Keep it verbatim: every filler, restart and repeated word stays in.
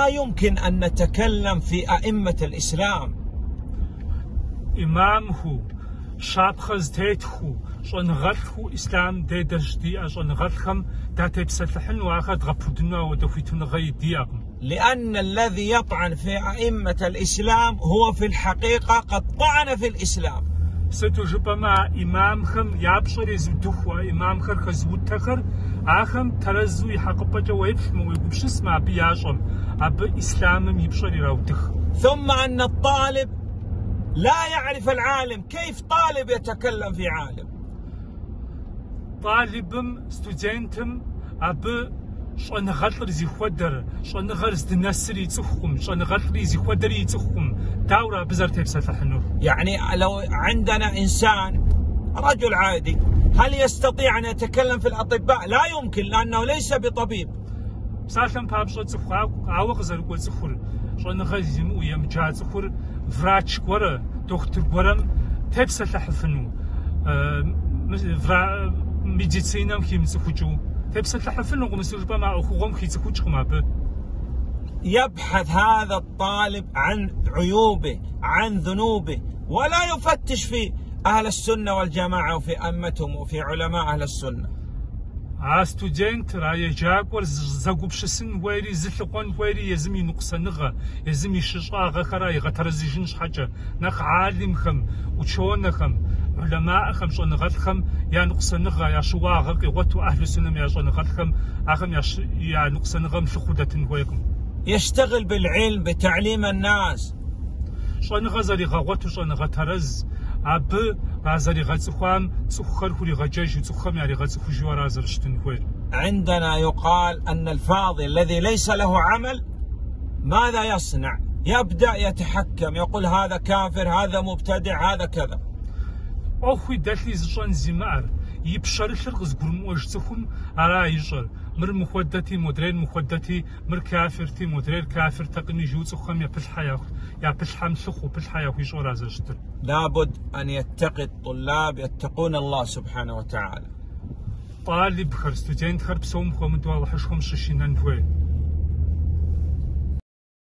لا يمكن أن نتكلم في أئمة الإسلام. إمامه شابخز تيتخو شنغلخو إسلام ديدجدي أشنغلخم داتبسلحن واخد غبودنا ودفيتون غي دياغم. لأن الذي يطعن في أئمة الإسلام هو في الحقيقة قد طعن في الإسلام. ستجبما إمامخم يابشر يزودخوا إمامخر خزودتخر آخم ترزو يحقبجا ويبشم ويقبش اسمع بياشم أب إسلام يبشر يراودخ. ثم أن الطالب لا يعرف العالم، كيف طالب يتكلم في عالم؟ طالبم ستودنتم أب شنغلر زي خدر شنغر زدنسر يتخم شنغلر زي خدر يتخم دورة بزر تبسلحنو. يعني لو عندنا إنسان رجل عادي هل يستطيع أن يتكلم في الأطباء؟ لا يمكن، لأنه ليس بطبيب. سالم بابشة تخوا عوق زرقو تخور شنغر زيمو يمجا تخور فراتش قرا دكتور قرم تبسلحفنو فرا ميديسينام كيم تخوجو يبحث هذا الطالب عن عيوبه عن ذنوبه ولا يفتش في أهل السنة والجماعة وفي أئمتهم وفي علماء أهل السنة. ستودنت راي جاكور زغوبشسن ويري زلقون ويري يزمي نقصنغه يزمي ششاغه خراي غترزيجنش حاجه نخ عالمخم وشونخم علماء خم شنغلخم يا نقصنغه يا شواغه قوتو اهل السنه يا شنغلخم اخم يا يا نقصنغم شخودتن ويكم يشتغل بالعلم بتعليم الناس. شنغه زري غوتو شنغه ترز أب رازري غتخوام تخر خوري غجاج تخم يعني غتخوجوا رازر شتنكوير. عندنا يقال أن الفاضل الذي ليس له عمل ماذا يصنع؟ يبدأ يتحكم، يقول هذا كافر، هذا مبتدع، هذا كذا. أخوي داتلي زشان زمار يبشر شرغز برموج تخم على يجر مر مخدتي مدرين مخدتي مر كافرتي مدرين كافر تقني جو تخم يا بالحياة يا بالحم سخو بالحياة في شو رازر شتر. لابد أن يتقي الطلاب يتقون الله سبحانه وتعالى. طالب خر ستودنت خر بسوم خو مدوا وحشهم ششينان فوي.